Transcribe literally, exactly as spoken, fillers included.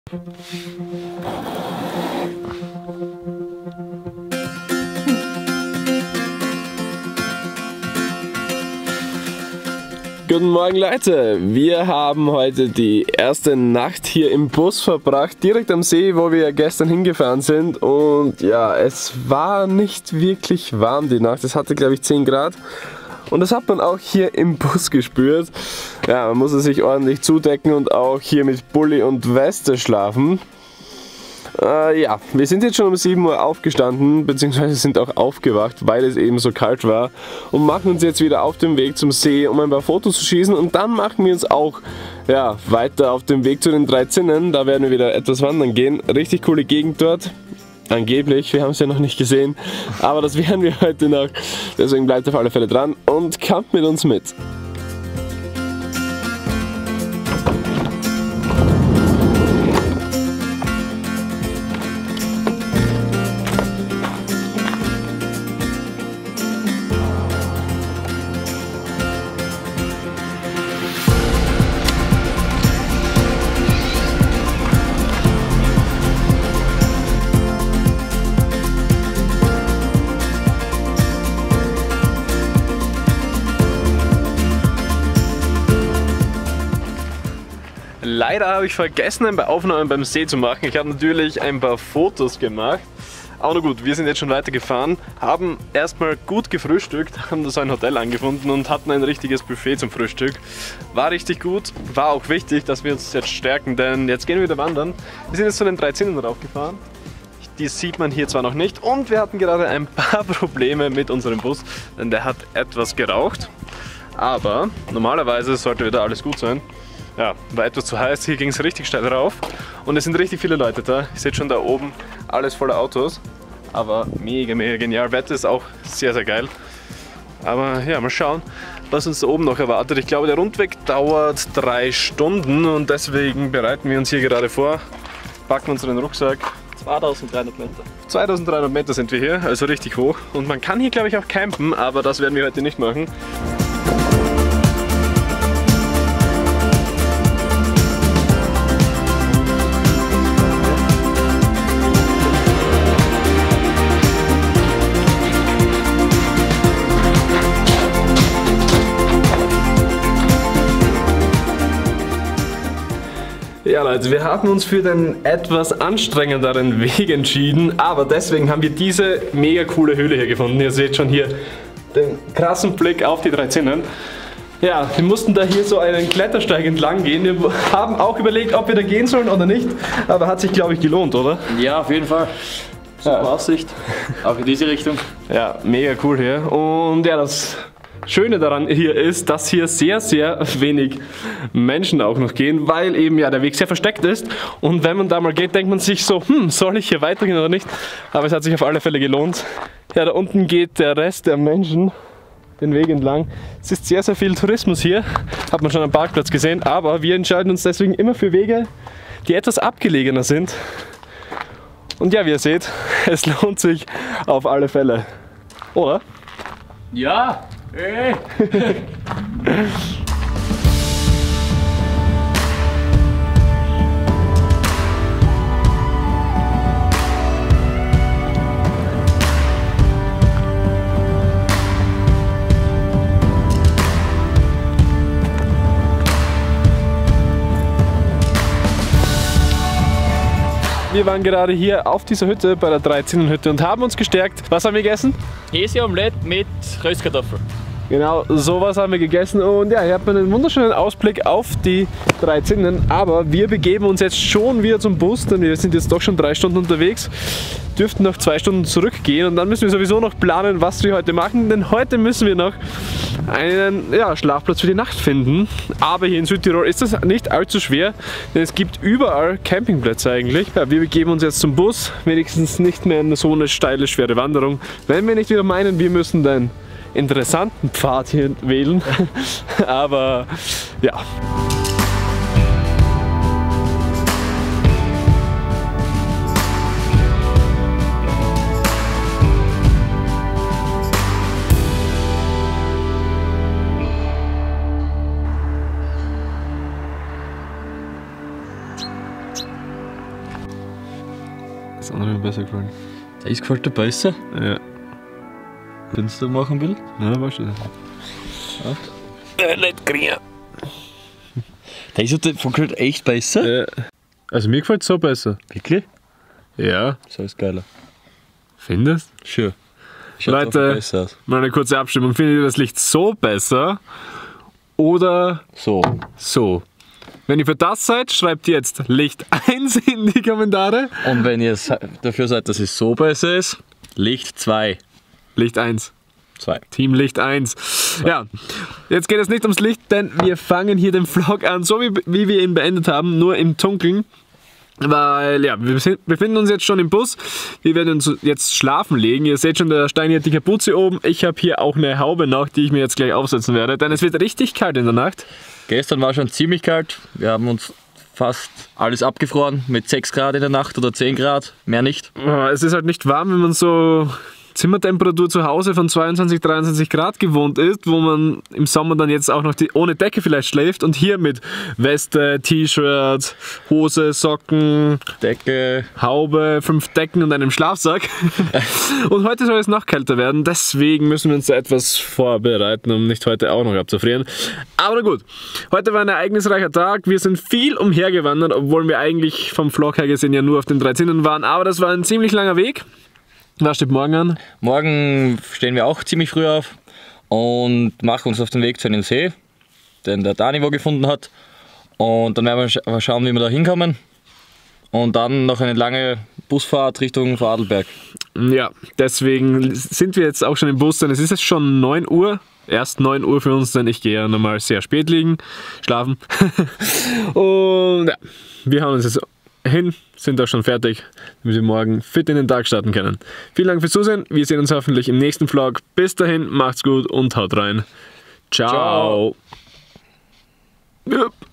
Guten Morgen Leute, wir haben heute die erste Nacht hier im Bus verbracht, direkt am See, wo wir gestern hingefahren sind, und ja, es war nicht wirklich warm die Nacht, es hatte glaube ich zehn Grad und das hat man auch hier im Bus gespürt. Ja, man musste sich ordentlich zudecken und auch hier mit Pulli und Weste schlafen. Äh, ja, wir sind jetzt schon um sieben Uhr aufgestanden, beziehungsweise sind auch aufgewacht, weil es eben so kalt war, und machen uns jetzt wieder auf den Weg zum See, um ein paar Fotos zu schießen, und dann machen wir uns auch ja, weiter auf den Weg zu den drei Zinnen. Da werden wir wieder etwas wandern gehen. Richtig coole Gegend dort. Angeblich, wir haben es ja noch nicht gesehen, aber das werden wir heute noch. Deswegen bleibt auf alle Fälle dran und kommt mit uns mit. Leider habe ich vergessen, ein paar Aufnahmen beim See zu machen. Ich habe natürlich ein paar Fotos gemacht. Aber na gut, wir sind jetzt schon weitergefahren, haben erstmal gut gefrühstückt, haben da so ein Hotel angefunden und hatten ein richtiges Buffet zum Frühstück. War richtig gut, war auch wichtig, dass wir uns jetzt stärken, denn jetzt gehen wir wieder wandern. Wir sind jetzt zu den drei Zinnen raufgefahren. Die sieht man hier zwar noch nicht, und wir hatten gerade ein paar Probleme mit unserem Bus, denn der hat etwas geraucht. Aber normalerweise sollte wieder alles gut sein. Ja, war etwas zu heiß, hier ging es richtig steil rauf und es sind richtig viele Leute da. Ihr seht schon da oben, alles voller Autos, aber mega, mega genial. Wetter ist auch sehr, sehr geil. Aber ja, mal schauen, was uns da oben noch erwartet. Ich glaube, der Rundweg dauert drei Stunden und deswegen bereiten wir uns hier gerade vor, packen unseren Rucksack. zweitausenddreihundert Meter. zweitausenddreihundert Meter sind wir hier, also richtig hoch. Und man kann hier, glaube ich, auch campen, aber das werden wir heute nicht machen. Ja Leute, wir haben uns für den etwas anstrengenderen Weg entschieden, aber deswegen haben wir diese mega coole Höhle hier gefunden. Ihr seht schon hier den krassen Blick auf die drei Zinnen. Ja, wir mussten da hier so einen Klettersteig entlang gehen. Wir haben auch überlegt, ob wir da gehen sollen oder nicht, aber hat sich, glaube ich, gelohnt, oder? Ja, auf jeden Fall. Super ja. Aussicht, auch in diese Richtung. Ja, mega cool hier. Und ja, das Schöne daran hier ist, dass hier sehr, sehr wenig Menschen auch noch gehen, weil eben ja der Weg sehr versteckt ist, und wenn man da mal geht, denkt man sich so, hm, soll ich hier weitergehen oder nicht? Aber es hat sich auf alle Fälle gelohnt. Ja, da unten geht der Rest der Menschen den Weg entlang. Es ist sehr, sehr viel Tourismus hier, hat man schon am Parkplatz gesehen, aber wir entscheiden uns deswegen immer für Wege, die etwas abgelegener sind. Und ja, wie ihr seht, es lohnt sich auf alle Fälle, oder? Ja! Hey. Wir waren gerade hier auf dieser Hütte bei der drei Zinnen Hütte und haben uns gestärkt. Was haben wir gegessen? Käseomelett mit Röstkartoffeln. Genau, sowas haben wir gegessen, und ja, hier hat man einen wunderschönen Ausblick auf die drei Zinnen, aber wir begeben uns jetzt schon wieder zum Bus, denn wir sind jetzt doch schon drei Stunden unterwegs, dürften noch zwei Stunden zurückgehen, und dann müssen wir sowieso noch planen, was wir heute machen, denn heute müssen wir noch einen ja, Schlafplatz für die Nacht finden. Aber hier in Südtirol ist das nicht allzu schwer, denn es gibt überall Campingplätze eigentlich. Ja, wir begeben uns jetzt zum Bus, wenigstens nicht mehr in so eine steile, schwere Wanderung, wenn wir nicht wieder meinen, wir müssen dann interessanten Pfad hier wählen, aber ja. Das andere hat mir besser gefallen. Das gefällt dir besser, Ja. wenn du machen will. Ja, weißt du das? Äh, nicht kriegen. Der ist ja von Geld echt besser. Ja. Also mir gefällt es so besser. Wirklich? Ja, So ist geiler. findest? Sure. Schaut Leute, einfach besser aus. mal eine kurze Abstimmung. Findet ihr das Licht so besser oder So. so? Wenn ihr für das seid, schreibt jetzt Licht eins in die Kommentare. Und wenn ihr se- dafür seid, dass es so besser ist, Licht zwei. Licht eins. zwei. Team Licht eins. Ja, jetzt geht es nicht ums Licht, denn wir fangen hier den Vlog an, so wie, wie wir ihn beendet haben, nur im Dunkeln. Weil, ja, wir sind- befinden uns jetzt schon im Bus. Wir werden uns jetzt schlafen legen. Ihr seht schon, der Steini hat die Kapuze oben. Ich habe hier auch eine Haube noch, die ich mir jetzt gleich aufsetzen werde, denn es wird richtig kalt in der Nacht. Gestern war schon ziemlich kalt. Wir haben uns fast alles abgefroren mit sechs Grad in der Nacht oder zehn Grad, mehr nicht. Oh, es ist halt nicht warm, wenn man so Zimmertemperatur zu Hause von zweiundzwanzig, dreiundzwanzig Grad gewohnt ist, wo man im Sommer dann jetzt auch noch die, ohne Decke vielleicht schläft und hier mit Weste, T-Shirt, Hose, Socken, Decke. Haube, fünf Decken und einem Schlafsack. Und heute soll es noch kälter werden, deswegen müssen wir uns da etwas vorbereiten, um nicht heute auch noch abzufrieren. Aber gut, heute war ein ereignisreicher Tag. Wir sind viel umhergewandert, obwohl wir eigentlich vom Vlog her gesehen ja nur auf den drei Zinnen waren, aber das war ein ziemlich langer Weg. Was steht morgen an? Morgen stehen wir auch ziemlich früh auf und machen uns auf den Weg zu einem See, den der Dani wo gefunden hat. Und dann werden wir scha- schauen, wie wir da hinkommen. Und dann noch eine lange Busfahrt Richtung Vorarlberg. Ja, deswegen sind wir jetzt auch schon im Bus, denn es ist jetzt schon neun Uhr. Erst neun Uhr für uns, denn ich gehe ja normal sehr spät liegen, schlafen. Und ja, wir haben uns jetzt hin, sind auch schon fertig, damit wir morgen fit in den Tag starten können. Vielen Dank fürs Zusehen. Wir sehen uns hoffentlich im nächsten Vlog. Bis dahin, macht's gut und haut rein. Ciao. Ciao. Ja.